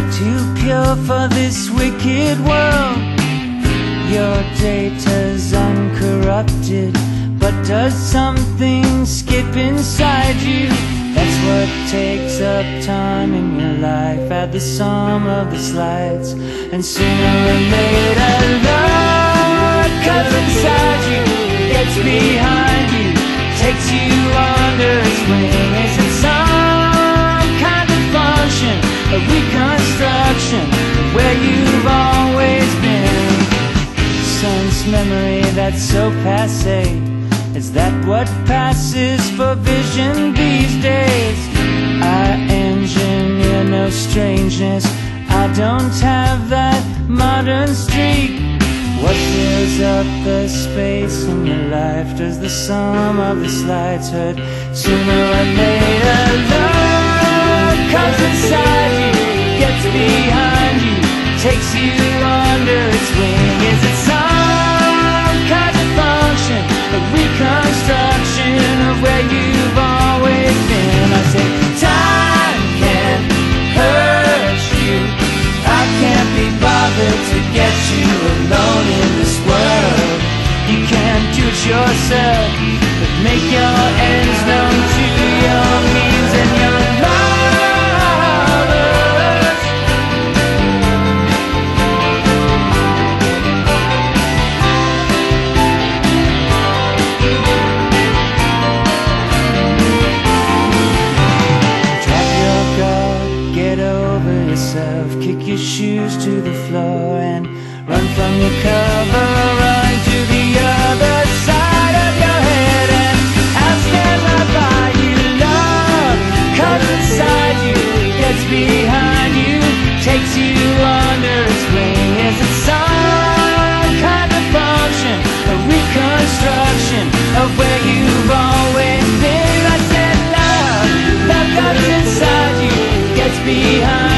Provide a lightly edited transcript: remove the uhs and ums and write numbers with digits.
You're too pure for this wicked world. Your data's uncorrupted, but does something skip inside you? That's what takes up time in your life. Add the sum of the slides, and sooner or later love cuts inside you, gets behind you, takes you under its wing. Is it some kind of function, a reconstruction of where you've always been? Sense memory that's so passé, is that what passes for vision these days? I engineer no strangeness, I don't have that modern streak. What fills up the space in your life? Does the sum of the slides hurt? Sooner or later love comes inside you, gets behind you, takes you under its wing. Is it some kind of function, a reconstruction of where you've always been? I say time can't hurt you, I can't be bothered to get you alone in this world. You can't do it yourself, but make your ends known to your means and your lovers. Drop your guard, get over yourself, kick your shoes to the floor and run from your cover, run to the other side of your head, and I'll stand right by you. Love comes inside you, gets behind you, takes you under its wing. Is it some kind of function, a reconstruction of where you've always been? I said love comes inside you, gets behind